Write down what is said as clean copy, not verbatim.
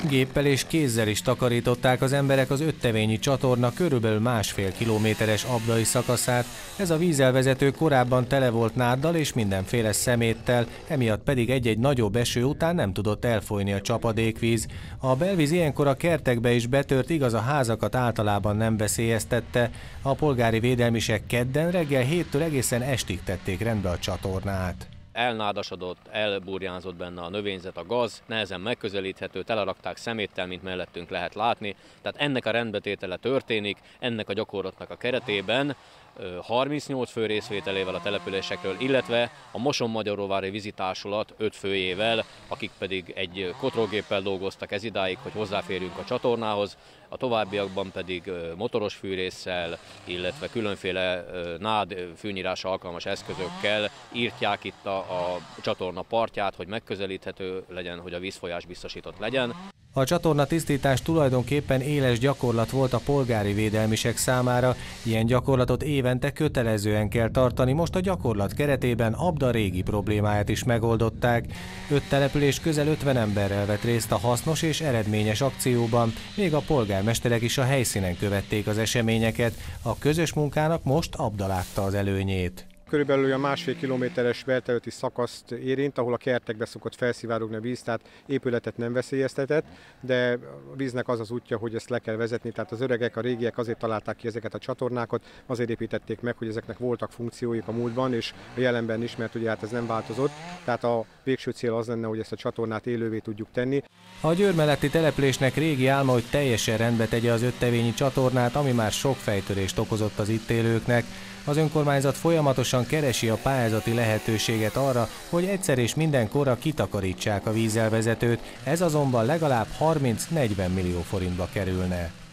Géppel és kézzel is takarították az emberek az Öttevényi csatorna körülbelül 1,5 kilométeres abdai szakaszát. Ez a vízelvezető korábban tele volt náddal és mindenféle szeméttel, emiatt pedig egy-egy nagyobb eső után nem tudott elfolyni a csapadékvíz. A belvíz ilyenkor a kertekbe is betört, igaz, a házakat általában nem veszélyeztette. A polgári védelmisek kedden reggel 7-től egészen estig tették rendbe a csatornát. Elnádasodott, elburjánzott benne a növényzet, a gaz, nehezen megközelíthető, telerakták szeméttel, mint mellettünk lehet látni. Tehát ennek a rendbetétele történik, ennek a gyakorlatnak a keretében 38 fő részvételével a településekről, illetve a Moson-Magyaróvári vízitársulat 5 főjével, akik pedig egy kotrógéppel dolgoztak ez idáig, hogy hozzáférjünk a csatornához, a továbbiakban pedig motoros fűrésszel, illetve különféle nád fűnyírásra alkalmas eszközökkel írtják itt a csatorna partját, hogy megközelíthető legyen, hogy a vízfolyás biztosított legyen. A csatorna tisztítás tulajdonképpen éles gyakorlat volt a polgári védelmisek számára, ilyen gyakorlatot évente kötelezően kell tartani, most a gyakorlat keretében Abda régi problémáját is megoldották. 5 település közel 50 emberrel vett részt a hasznos és eredményes akcióban, még a polgármesterek is a helyszínen követték az eseményeket, a közös munkának most Abda látta az előnyét. Körülbelül a 1,5 kilométeres belterületi szakaszt érint, ahol a kertekbe szokott felszivárogni a víz, tehát épületet nem veszélyeztetett, de a víznek az az útja, hogy ezt le kell vezetni, tehát az öregek, a régiek azért találták ki ezeket a csatornákat, azért építették meg, hogy ezeknek voltak funkcióik a múltban, és a jelenben is, mert ugye hát ez nem változott, tehát a végső cél az lenne, hogy ezt a csatornát élővé tudjuk tenni. A Győr melletti településnek régi álma, hogy teljesen rendbe tegye az Öttevényi csatornát, ami már sok fejtörést okozott az itt élőknek. Az önkormányzat folyamatosan keresi a pályázati lehetőséget arra, hogy egyszer és mindenkorra kitakarítsák a vízelvezetőt, ez azonban legalább 30-40 millió forintba kerülne.